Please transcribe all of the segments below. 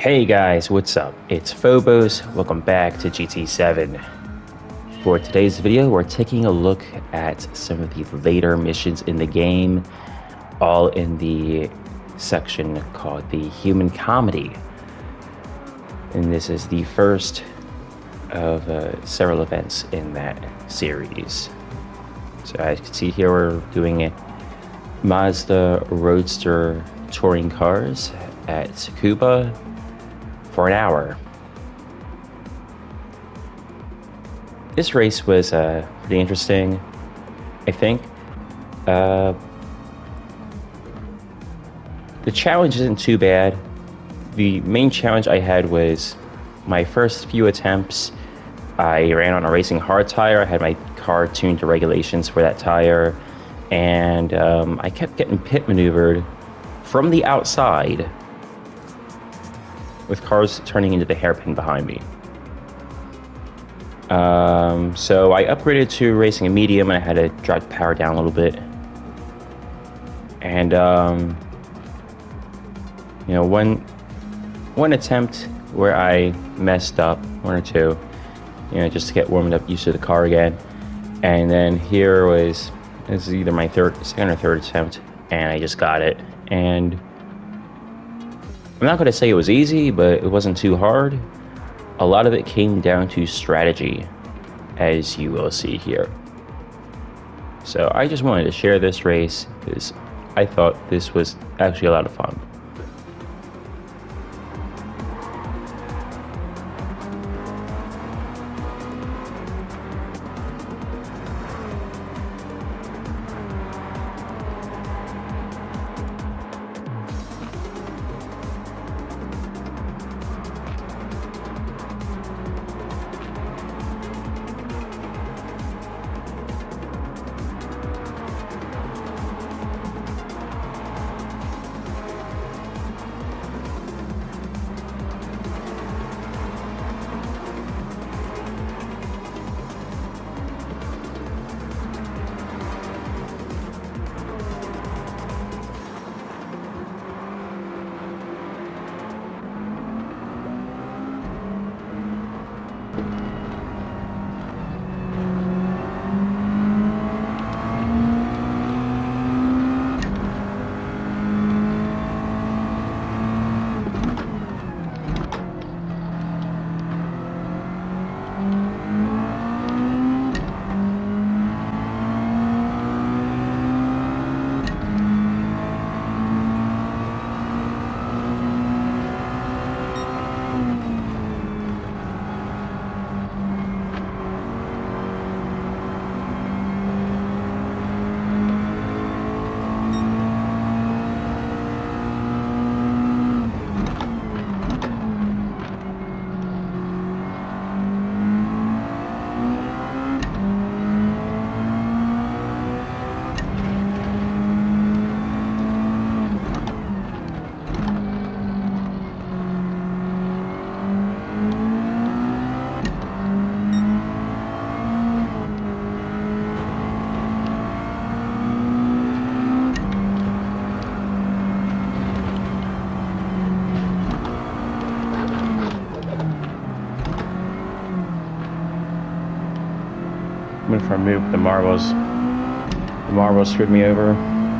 Hey guys, what's up? It's Phobos. Welcome back to GT7. For today's video, we're taking a look at some of the later missions in the game, all in the section called the Human Comedy. And this is the first of several events in that series. So as you can see here, we're doing Mazda Roadster touring cars at Tsukuba for an hour. This race was pretty interesting, I think. The challenge isn't too bad. The main challenge I had was my first few attempts. I ran on a racing hard tire. I had my car tuned to regulations for that tire, and I kept getting pit maneuvered from the outside with cars turning into the hairpin behind me. So I upgraded to racing a medium, and I had to drop the power down a little bit. And you know, one attempt where I messed up, one or two, you know, just to get warmed up used to the car again. And then this is either my second or third attempt, and I just got it. And I'm not going to say it was easy, but it wasn't too hard. A lot of it came down to strategy, as you will see here. So I just wanted to share this race because I thought this was actually a lot of fun. Went for a move, the marbles screwed me over.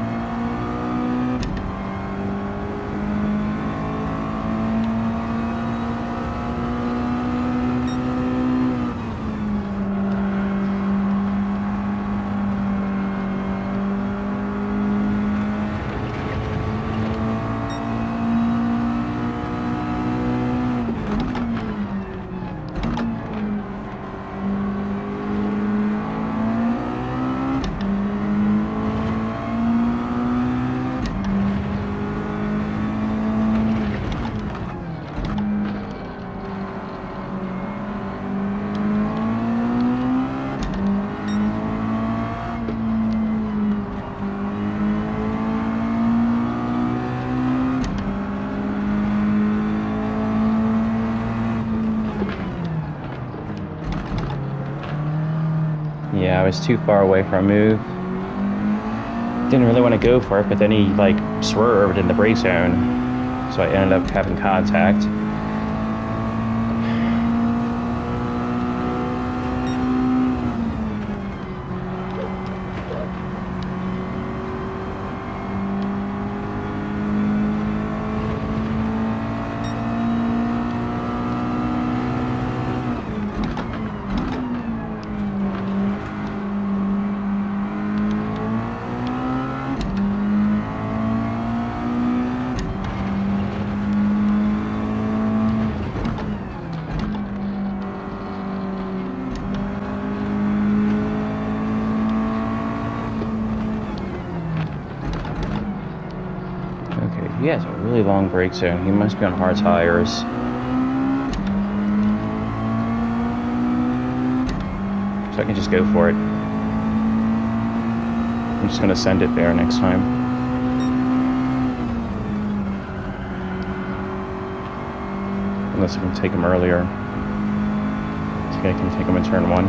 Yeah, I was too far away for a move. Didn't really want to go for it, but then he like swerved in the brake zone, so I ended up having contact. he has a really long brake zone. He must be on hard tires. So I can just go for it. I'm just gonna send it there next time. Unless I can take him earlier. I think I can take him in turn 1.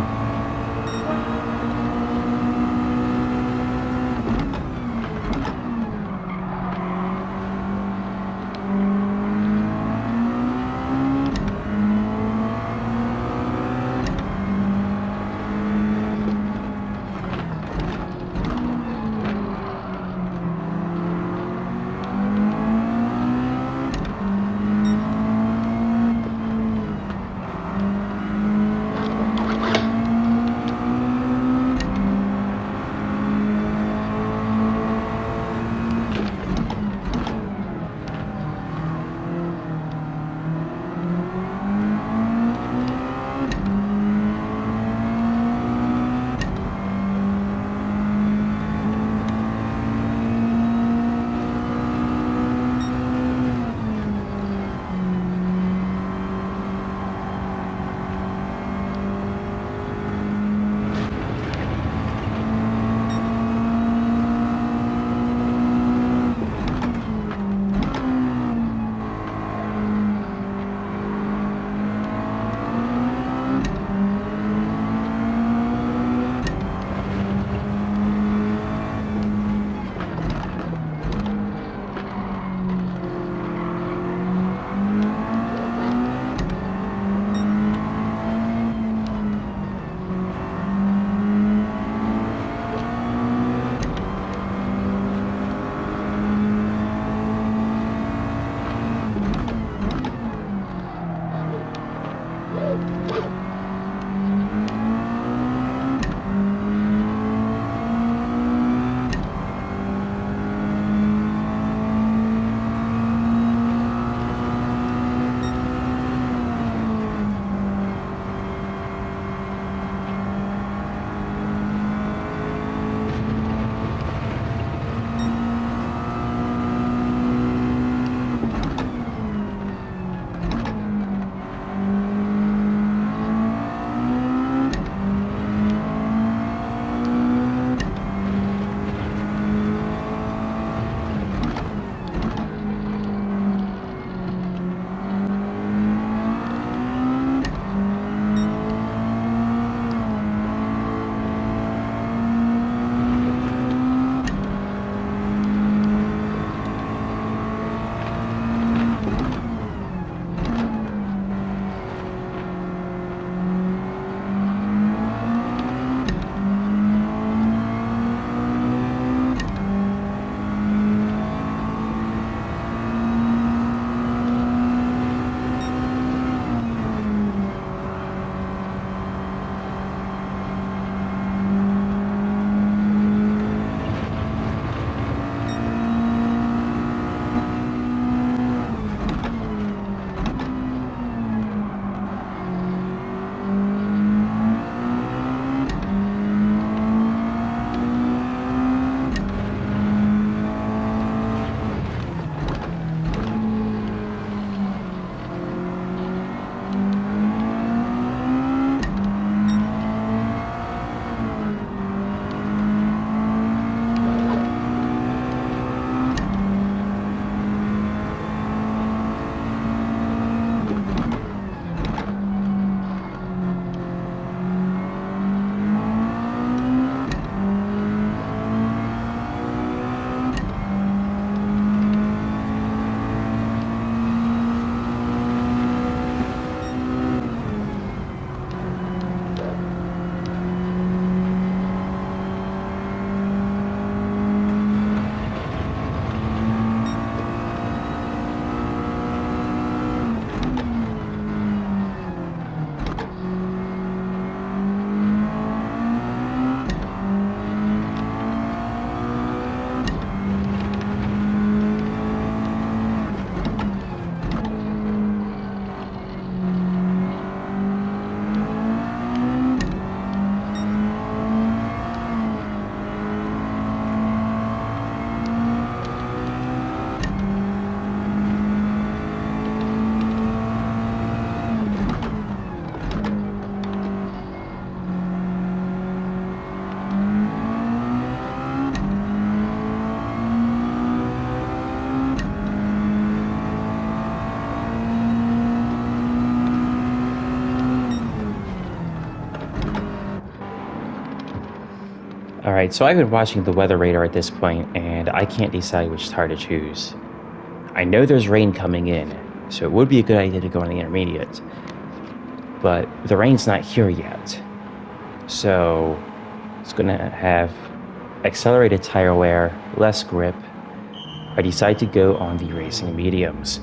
Alright, so I've been watching the weather radar at this point, and I can't decide which tire to choose. I know there's rain coming in, so it would be a good idea to go on the intermediate. But the rain's not here yet. So it's going to have accelerated tire wear, less grip. I decide to go on the racing mediums.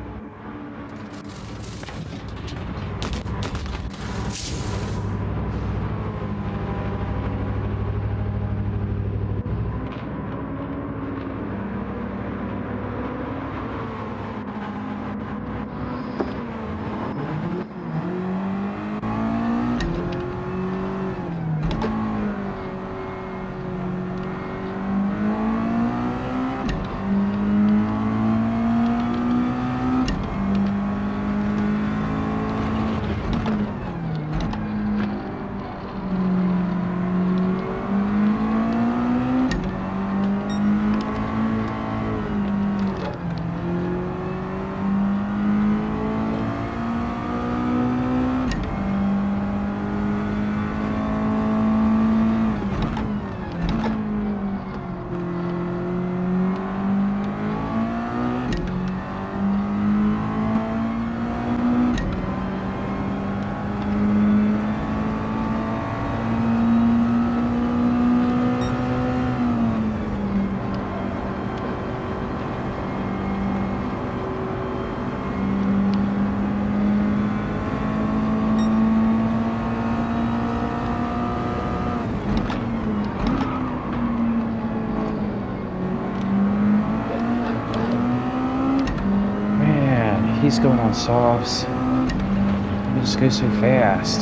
He's going on softs. He just goes so fast.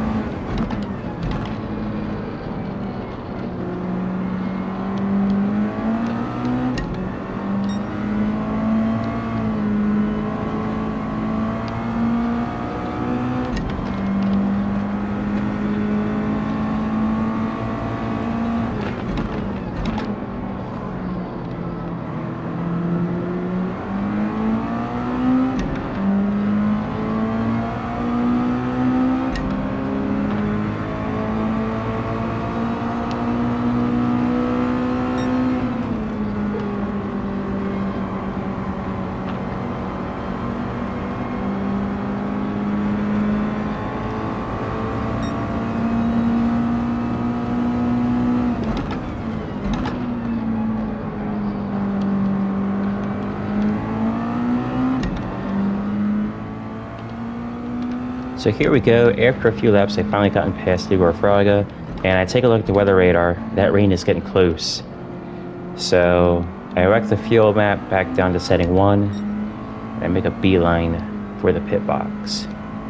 So here we go. After a few laps, I finally gotten past Igor Fraga, and I take a look at the weather radar. That rain is getting close. So I erect the fuel map back down to setting 1, and I make a beeline for the pit box.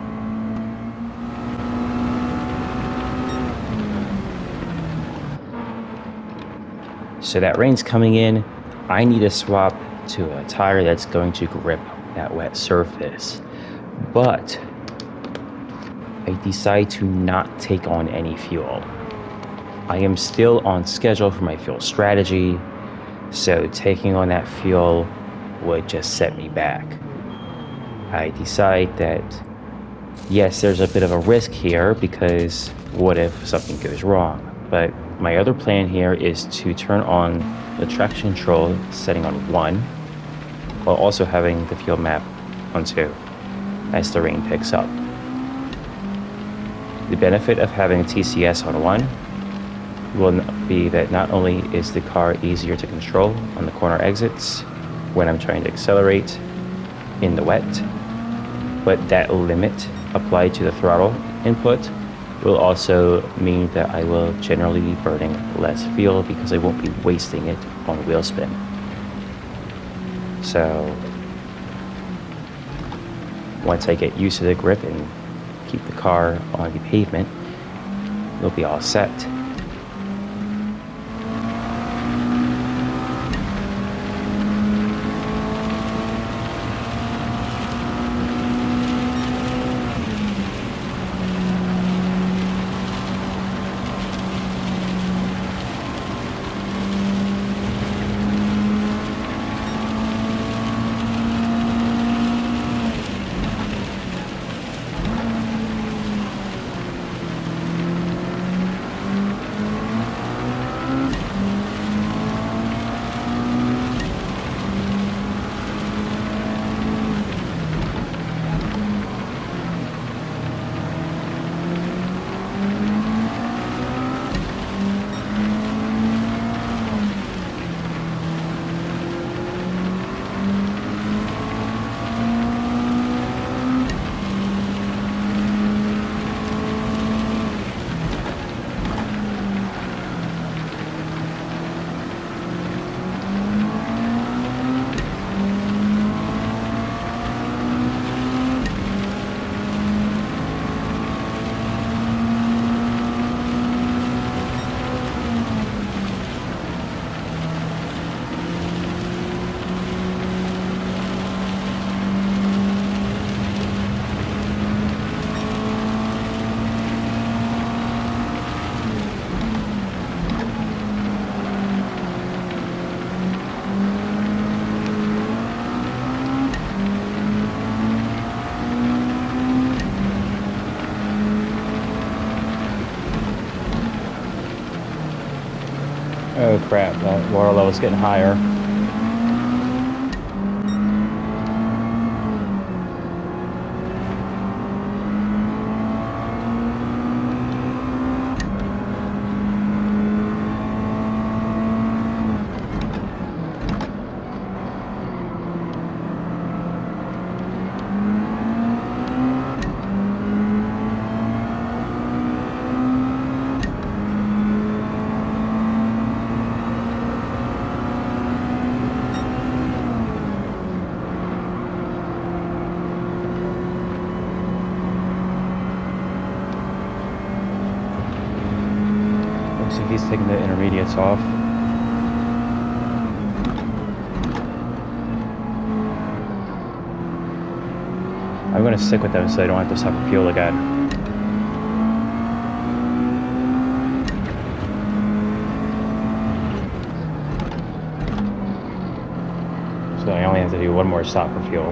So that rain's coming in. I need to swap to a tire that's going to grip that wet surface. But I decide to not take on any fuel. I am still on schedule for my fuel strategy, so taking on that fuel would just set me back. I decide that, yes, there's a bit of a risk here because what if something goes wrong? But my other plan here is to turn on the traction control setting on 1, while also having the fuel map on 2 as the rain picks up. The benefit of having TCS on 1 will be that not only is the car easier to control on the corner exits when I'm trying to accelerate in the wet, but that limit applied to the throttle input will also mean that I will generally be burning less fuel because I won't be wasting it on wheel spin. So once I get used to the grip and keep the car on the pavement, we'll be all set. Oh crap, that water level's getting higher. Looks like he's taking the intermediates off. I'm going to stick with them so I don't have to stop for fuel again. So I only have to do one more stop for fuel.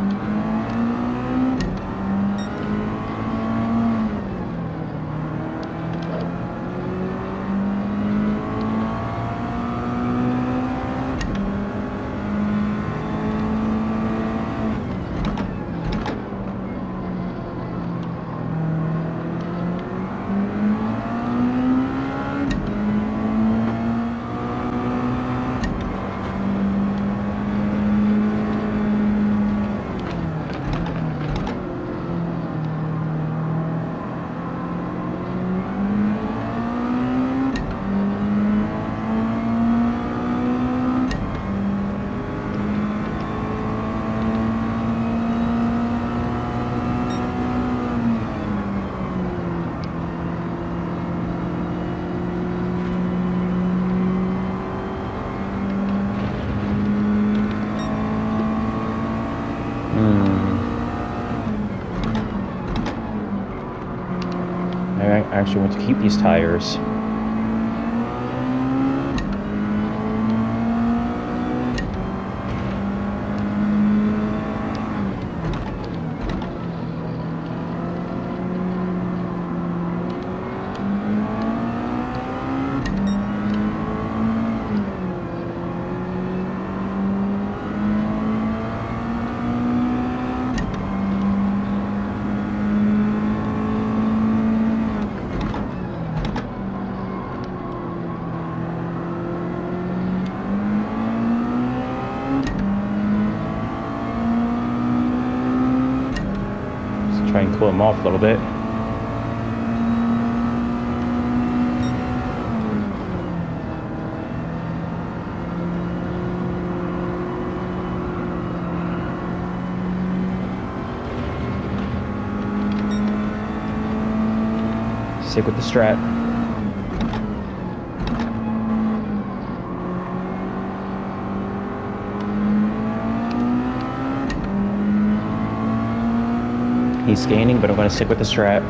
I actually want to keep these tires. Try and cool them off a little bit. Stick with the strat. He's gaining, but I'm going to stick with the strat.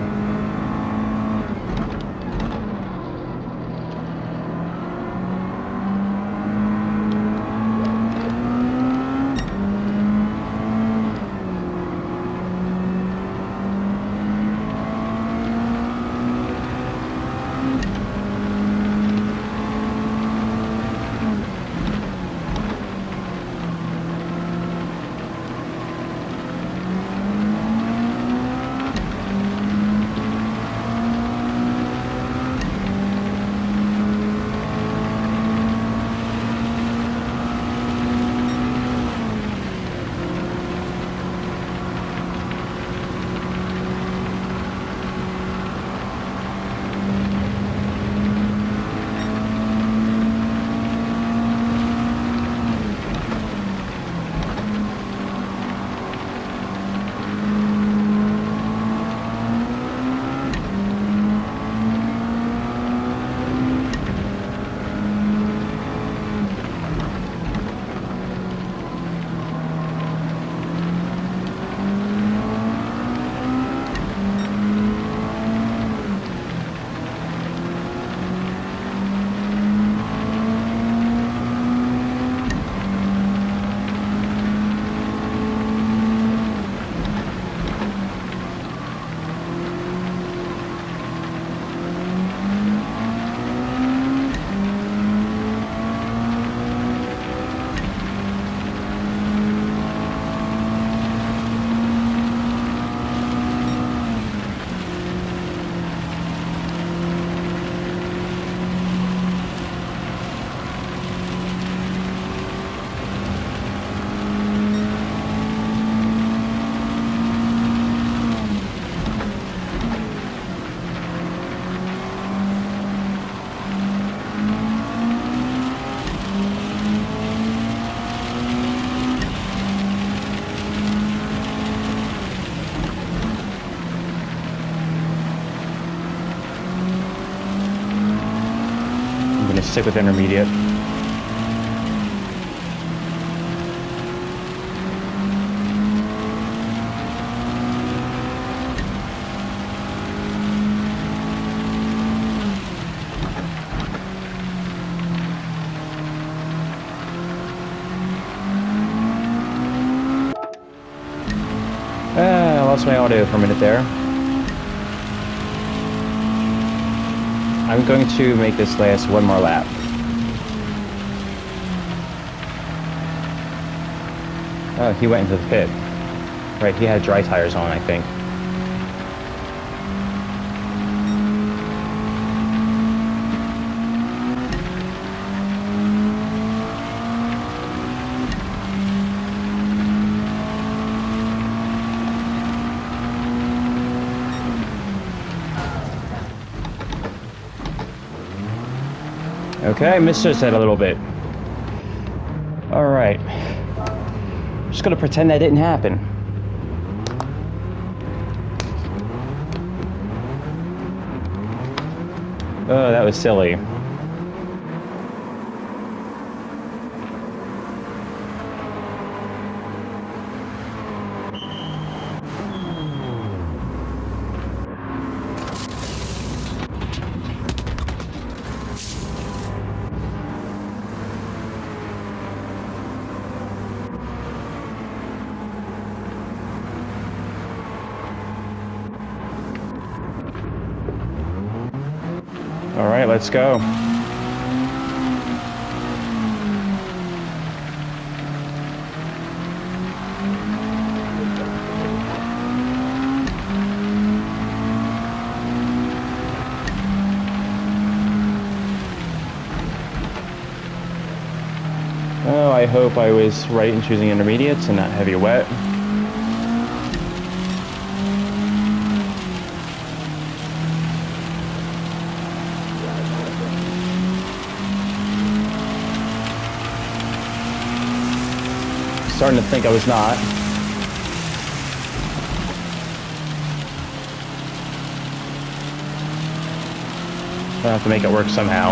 stick with intermediate. I lost my audio for a minute there. I'm going to make this last one more lap. Oh, he went into the pit. Right, he had dry tires on, I think. Okay, missed us that a little bit. Alright. Just gonna pretend that didn't happen. Oh, that was silly. All right, let's go. Oh, I hope I was right in choosing intermediates and not heavy wet. Starting to think I was not. I'll have to make it work somehow.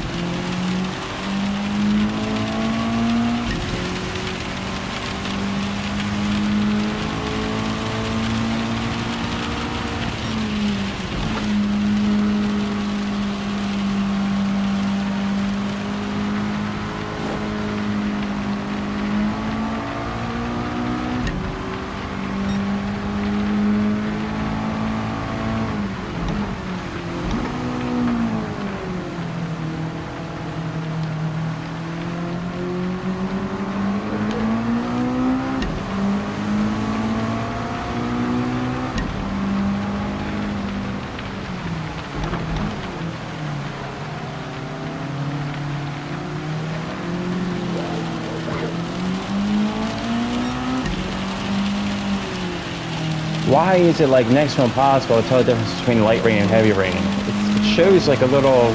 Why is it like next to impossible to tell the difference between light rain and heavy rain? It shows like a little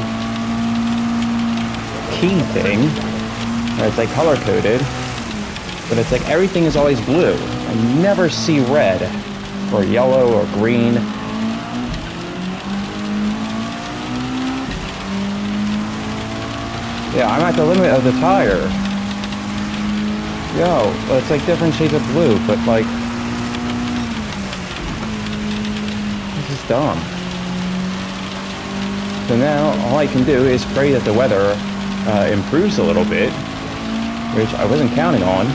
key thing, where it's like color coded, but it's like everything is always blue. I never see red or yellow or green. Yeah, I'm at the limit of the tire. Yo, well, it's like different shades of blue, but like, this is dumb. So now all I can do is pray that the weather improves a little bit, which I wasn't counting on.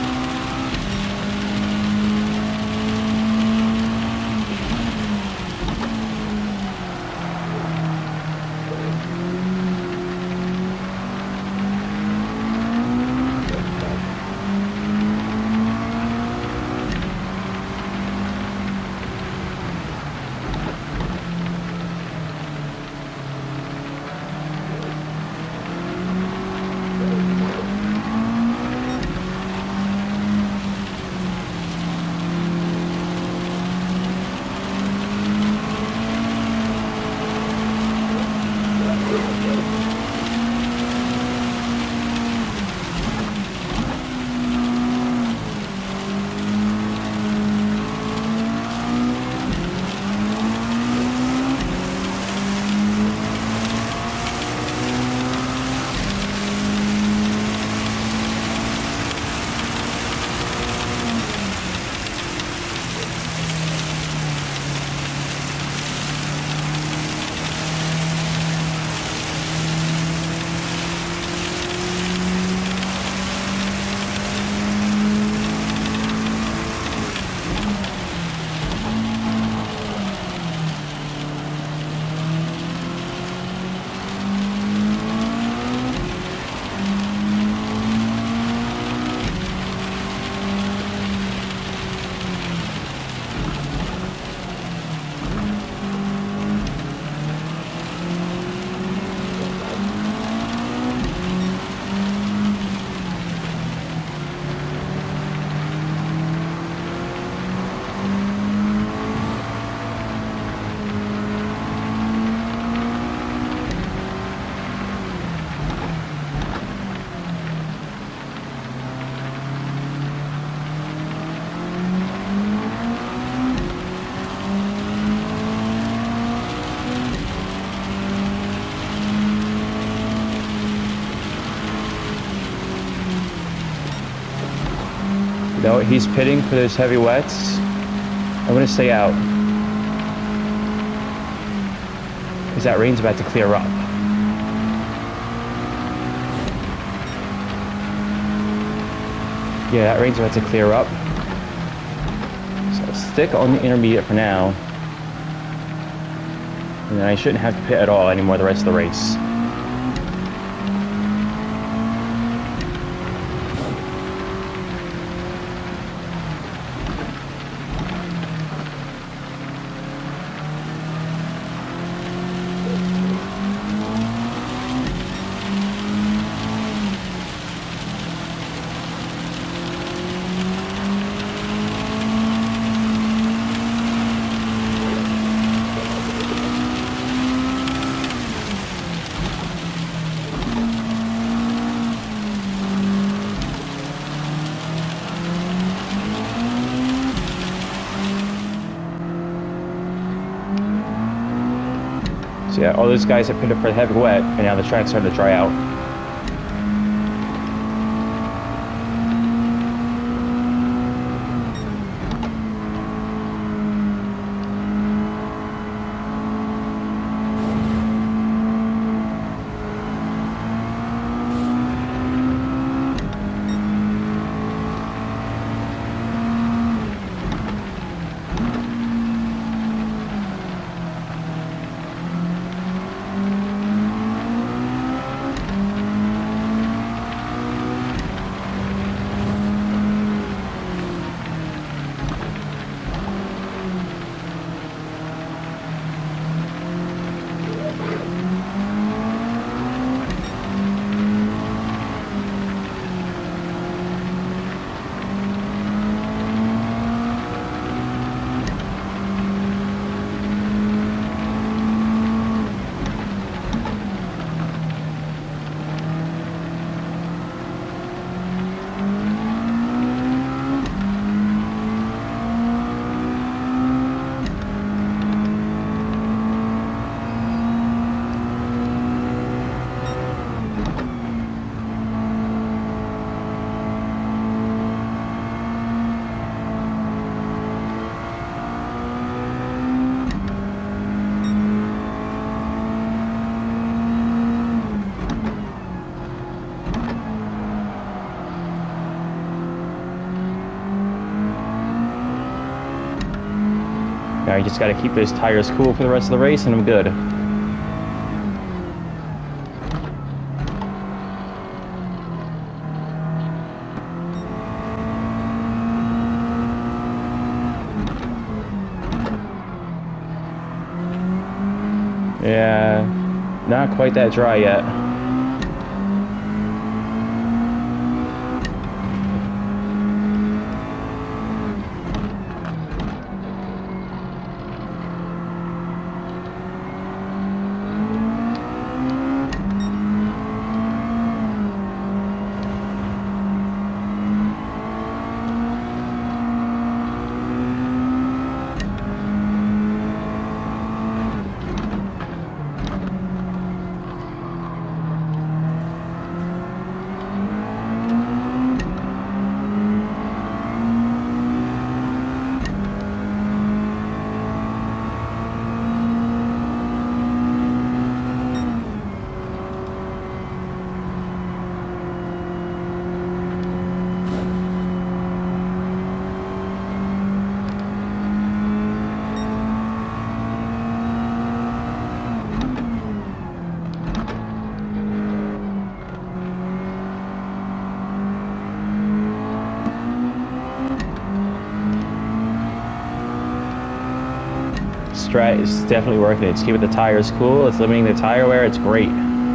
You know, he's pitting for those heavy wets. I'm gonna stay out. Because that rain's about to clear up. Yeah, that rain's about to clear up. So I'll stick on the intermediate for now. And then I shouldn't have to pit at all anymore the rest of the race. So yeah, all those guys have pitted for the heavy wet, and now the track's starting to dry out. Now you just got to keep those tires cool for the rest of the race, and I'm good. Yeah, not quite that dry yet. Strat is definitely working it. It's keeping the tires cool. It's limiting the tire wear. It's great.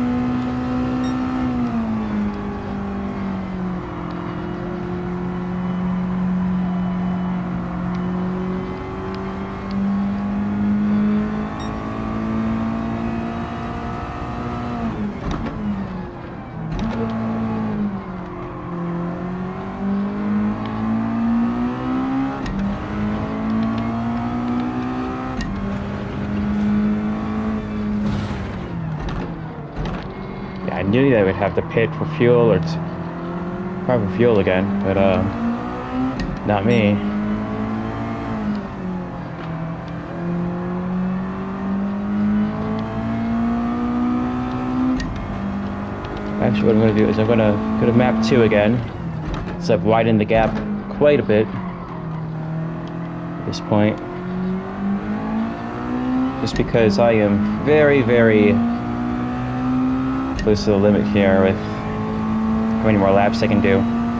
I knew they would have to pit for fuel or probably fuel again, but Not me. Actually, what I'm going to do is I'm going to go to map 2 again. So I've widened the gap quite a bit at this point. Just because I am very, very close to the limit here with how many more laps I can do.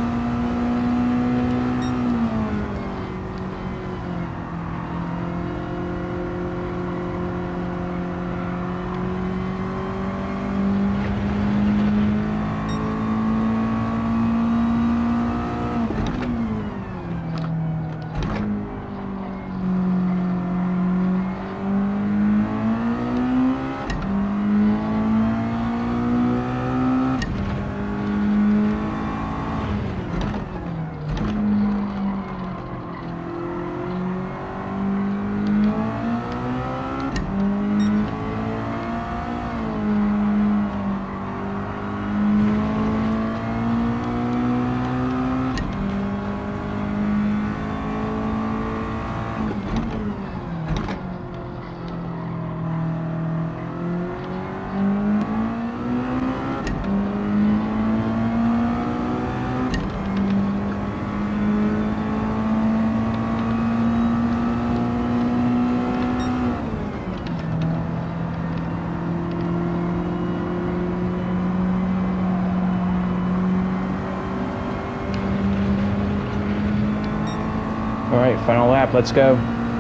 All right, final lap, let's go.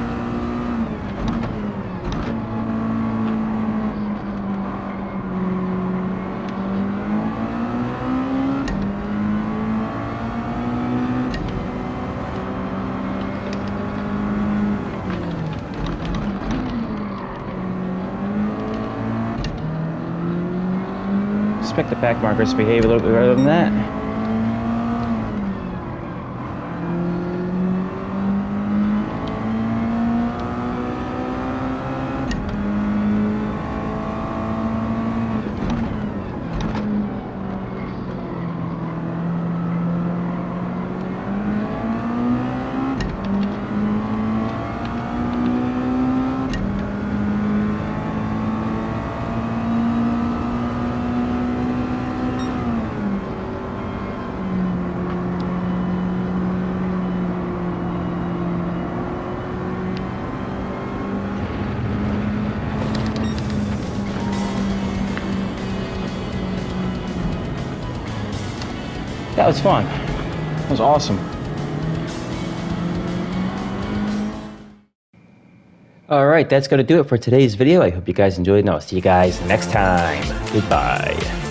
Expect the back markers to behave a little bit better than that. That was fun. That was awesome. All right, that's going to do it for today's video. I hope you guys enjoyed, and I'll see you guys next time. Goodbye.